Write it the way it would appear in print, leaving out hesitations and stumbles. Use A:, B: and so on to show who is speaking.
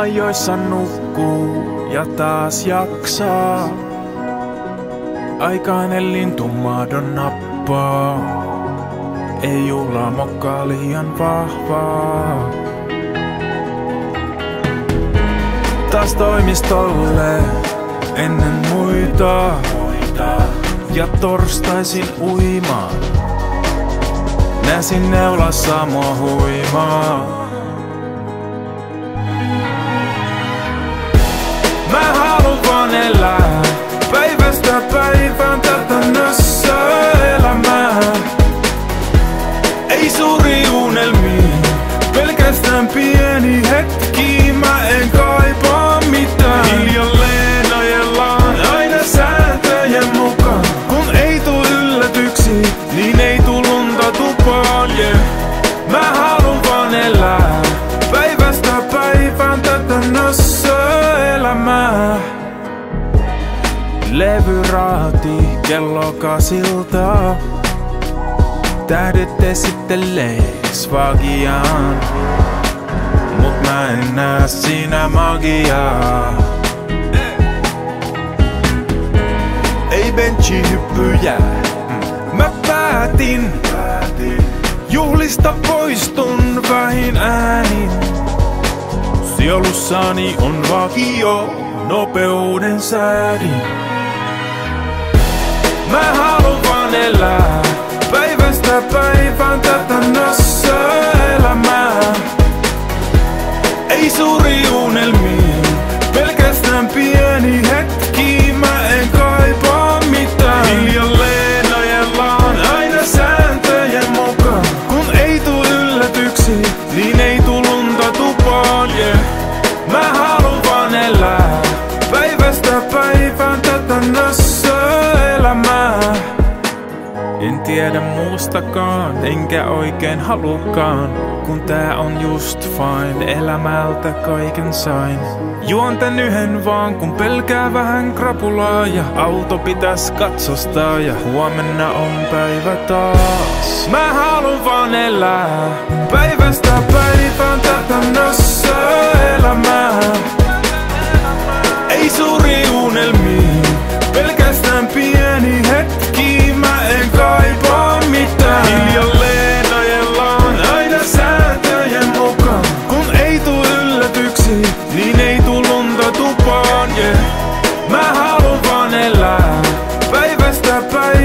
A: ajoissa nukkuu ja taas jaksaa. Aikainen lintu maadon nappaa. Ei juhlaa mokkaa liian vahvaa. Taas toimistolle ennen muita. Ja torstaisin uimaan. Näsin neulassa mua huimaa. Mä haluun vaan elää päivästä päivään tätä nössöelämää. Ei suuri unelmia, pelkästään pieni hetki. Mä en kaipaa mitään. Hiljalleen ajellaan aina sääntöjen mukaan. Kun ei tuu yllätyksiä, niin ei tuu lunta tupaan, yeah. Mä haluun vaan elää päivästä päivään tätä nössöelämää. Levyraati kello 8. Tähdet esittelee svagiaan. Mut mä en näe siinä magiaa. Ei benchihyppyjä. Mä päätin juhlista poistun vähin äänin. Siolussani on vakio nopeuden säädin. Mä haluun vaan elää päivästä päivään tätä nössöelämää. Ei suuri unelmia, pelkästään pieni hetki. Mä en kaipaa mitään. Hiljalleen ajellaan aina sääntöjen mukaan. Kun ei tuu yllätyksiä, niin ei tuu lunta tupaan, yeah. Mä haluun vaan elää päivästä päivään tätä nössöelämää. En tiedä muustakaan, enkä oikein halukaan. Kun tää on just fine, elämältä kaiken sain. Juon tän yhden vaan, kun pelkää vähän krapulaa. Ja auto pitäis katsostaa ja huomenna on päivä taas. Mä haluun vaan elää päivästä päivään tätä nössöelämää. Ei suuri unelmia, pelkästään pieni hetki. Mä en kaipaa mitään. Hiljalleen ajellaan aina sääntöjen mukaan. Kun ei tuu yllätyksiä, niin ei tuu lunta tupaan, yeah. Mä haluun vaan elää päivästä päivään.